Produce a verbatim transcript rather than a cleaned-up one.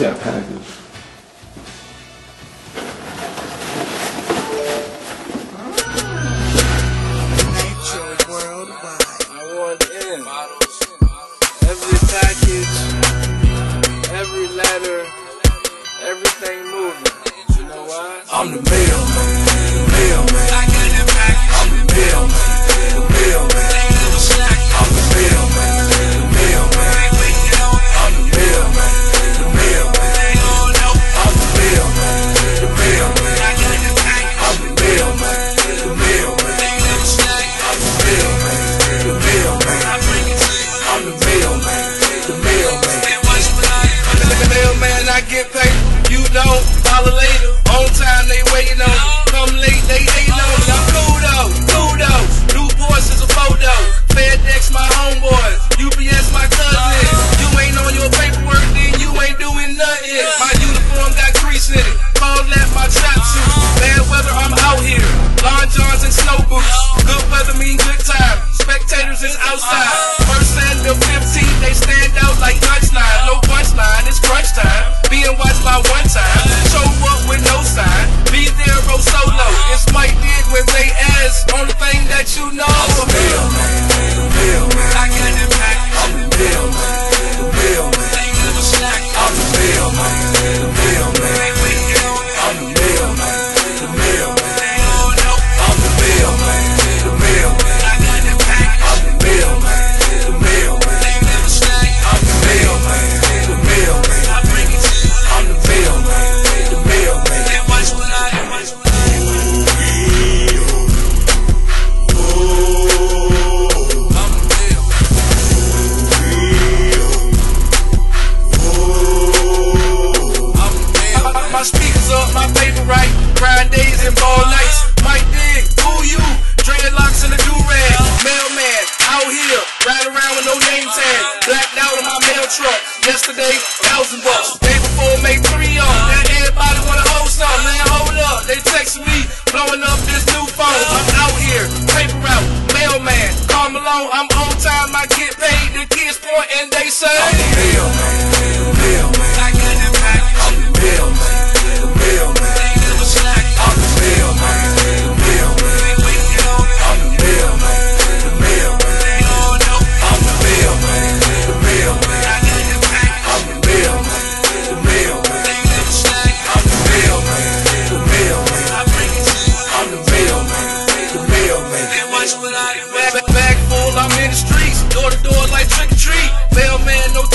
that package? I want in every package, every letter, everything moving. You know why? I'm the mailman, the mailman. I got that package. I'm the mailman, the mailman. I'm the mailman, the mailman. I'm the mailman, the mailman. I'm the mailman, the mailman. I got that package. I'm the mailman, the mailman. I'm the mailman, the mailman. I bring it to you. I'm the mailman, the mailman. The mailman, I get paid. You don't follow later. On time, they waiting on me. Come late, they hating on me. I'm cool though, cool though. New boys is a photo. FedEx, my homeboys. U P S, my cousin. You ain't on your paperwork, then you ain't doing nothing. My uniform got grease in it. Call that my trap suit. Bad weather, I'm out here. Long johns and snow boots. Good weather mean good time. Spectators is outside. First and the fifteenth, they stand out like punchline. No punchline, it's crunch time. Being watched by one time. Show up with no sign. Be there, roll solo. It's Mike Dig when they ask. Only thing that you know. I'm the mailman, the mailman. I got that package. I'm the mailman, the mailman. I'm the mailman, the mailman. I'm the mailman, the mailman. I'm the mailman, the mailman. I got that package. I'm the mailman, the mailman. I'm the mailman, the mailman. I bring it to you. I'm the mailman, the mailman. And watch what I do, watch what I do. My speakers up, my paper right. Grind days and ball nights. Mike Dig, who you? Dreadlocks and a do-rag. Mailman, out here, ride around with no name tag. Blacked out in my mail truck. Yesterday, thousand bucks. Day before, made three on. Now everybody wanna hold something. Man, hold up. They texting me, blowing up this new phone. I'm out here, paper route, mailman. Call Malone, I'm on time. I get paid. The kids point and they say, I'm the mailman, the mailman. I got that package. I'm the mailman. Bag full, I'm in the streets. Door to door like trick or treat. Mailman, no